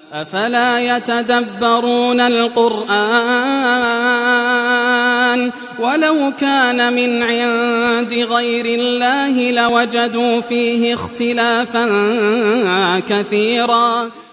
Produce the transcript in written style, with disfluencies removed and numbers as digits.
أفلا يتدبرون القرآن ولو كان من عند غير الله لوجدوا فيه اختلافا كثيرا